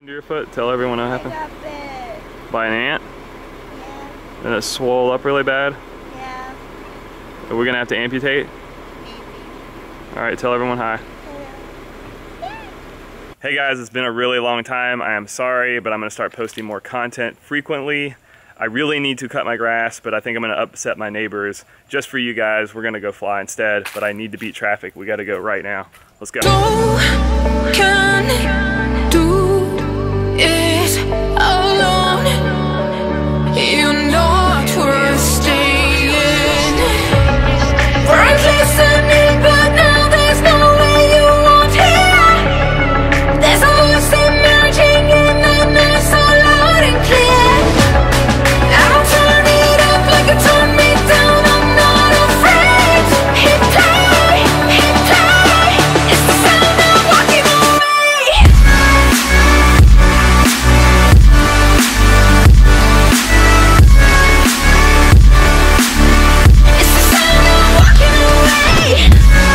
Under your foot, tell everyone what happened. I got bit. By an ant? Yeah. And it swole up really bad? Yeah. Are we gonna have to amputate? Maybe. Alright, tell everyone hi. Hey guys, it's been a really long time. I am sorry, but I'm gonna start posting more content frequently. I really need to cut my grass, but I think I'm gonna upset my neighbors. Just for you guys, we're gonna go fly instead, but I need to beat traffic. We gotta go right now. Let's go. Can do it alone. You're not worth staying. We're listening, but now there's no way you won't hear. There's a voice emerging in the night, so loud and clear. I'll turn it up like a turn me down. I'm not afraid. Hit play, hit play. It's the sound of walking away. It's the sound of walking away.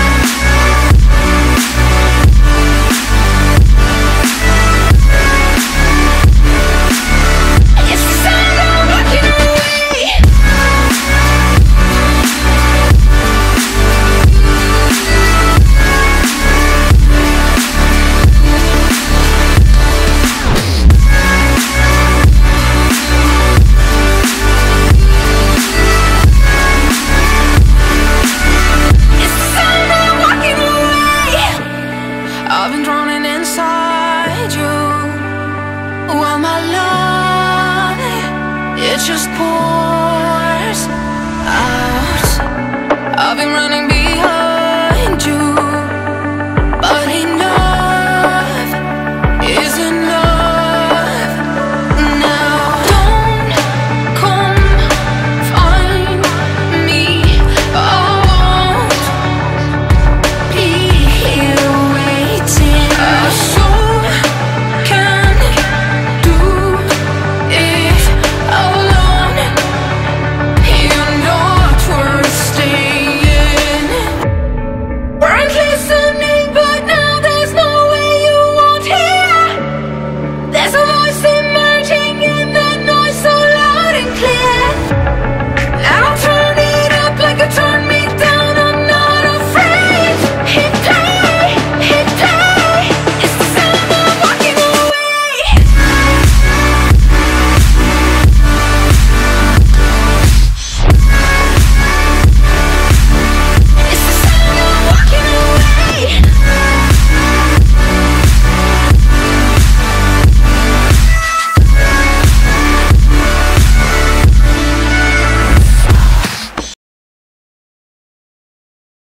It's the sound of walking away. It's the sound of walking away. I've been drowning inside you. While my love, it just pours out. I've been running